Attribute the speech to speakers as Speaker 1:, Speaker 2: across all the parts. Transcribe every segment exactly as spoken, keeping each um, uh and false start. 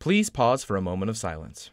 Speaker 1: Please pause for a moment of silence.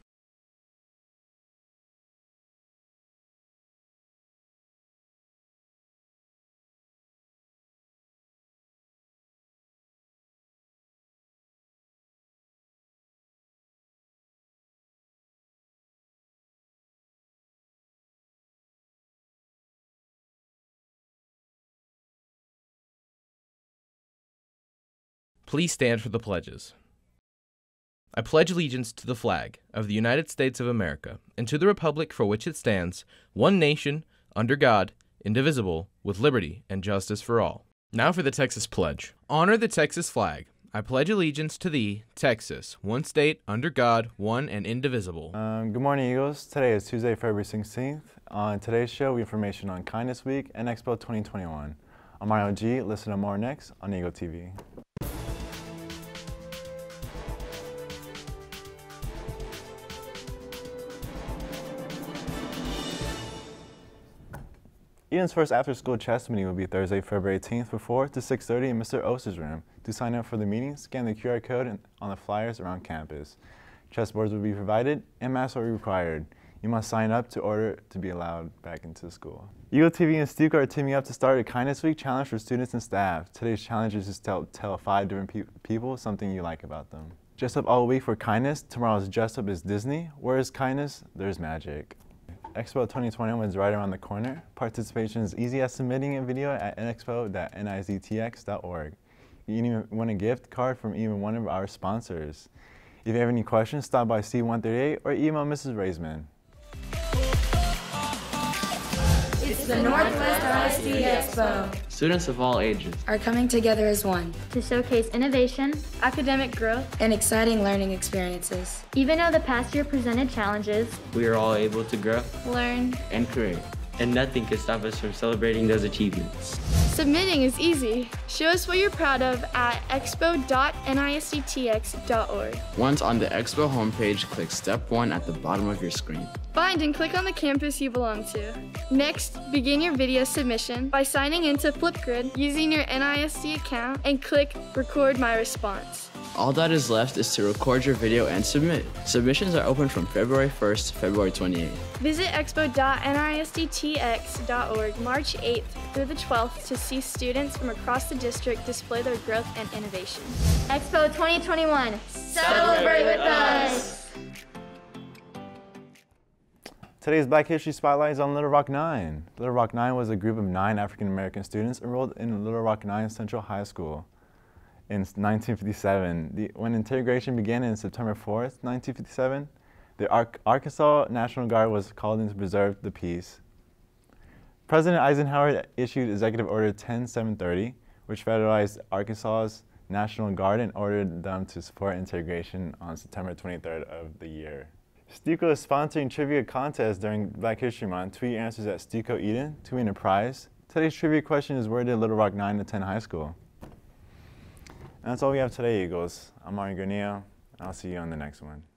Speaker 1: Please stand for the pledges. I pledge allegiance to the flag of the United States of America and to the republic for which it stands, one nation, under God, indivisible, with liberty and justice for all. Now for the Texas Pledge. Honor the Texas flag. I pledge allegiance to thee, Texas, one state, under God, one and indivisible.
Speaker 2: Um, good morning, Eagles. Today is Tuesday, February sixteenth. On today's show, we have information on Kindness Week and Expo twenty twenty-one. I'm Mario G. Listen to more next on Eagle T V. Eden's first after-school chess meeting will be Thursday, February eighteenth from four to six thirty in Mister Oster's room. To sign up for the meeting, scan the Q R code on the flyers around campus. Chessboards will be provided and masks are required. You must sign up to order to be allowed back into school. Eagle T V and Stuco are teaming up to start a Kindness Week challenge for students and staff. Today's challenge is to tell, tell five different pe people something you like about them. Dress up all week for kindness. Tomorrow's dress up is Disney. Where is kindness? There's magic. Expo twenty twenty-one is right around the corner. Participation is easy as submitting a video at n expo dot n i z t x dot org. You can even win a gift card from even one of our sponsors. If you have any questions, stop by C one thirty-eight or email Missus Raisman.
Speaker 3: It's the Northwest I S D Expo.
Speaker 4: Students of all ages
Speaker 3: are coming together as one
Speaker 5: to showcase innovation,
Speaker 6: academic growth,
Speaker 3: and exciting learning experiences.
Speaker 5: Even though the past year presented challenges,
Speaker 4: we are all able to grow,
Speaker 6: learn,
Speaker 4: and create. And nothing can stop us from celebrating those achievements.
Speaker 6: Submitting is easy. Show us what you're proud of at expo dot n i s d t x dot org.
Speaker 7: Once on the Expo homepage, click Step one at the bottom of your screen.
Speaker 6: Find and click on the campus you belong to. Next, begin your video submission by signing into Flipgrid using your N I S D account and click Record My Response.
Speaker 7: All that is left is to record your video and submit. Submissions are open from February first to February twenty-eighth.
Speaker 6: Visit expo dot n i s d t x dot org March eighth through the twelfth to see students from across the district display their growth and innovation.
Speaker 5: Expo twenty twenty-one.
Speaker 6: Celebrate with us!
Speaker 2: Today's Black History Spotlight is on Little Rock Nine. Little Rock Nine was a group of nine African American students enrolled in Little Rock Nine Central High School in nineteen fifty-seven. The, when integration began in September fourth, nineteen fifty-seven, the Ar Arkansas National Guard was called in to preserve the peace. President Eisenhower issued Executive Order ten seven thirty, which federalized Arkansas's National Guard and ordered them to support integration on September twenty-third of the year. Stuco is sponsoring trivia contest during Black History Month. Tweet your answers at Stuco Eden to win a prize. Today's trivia question is, where did Little Rock Nine attend high school? And that's all we have today, Eagles. I'm Mario Granillo, and I'll see you on the next one.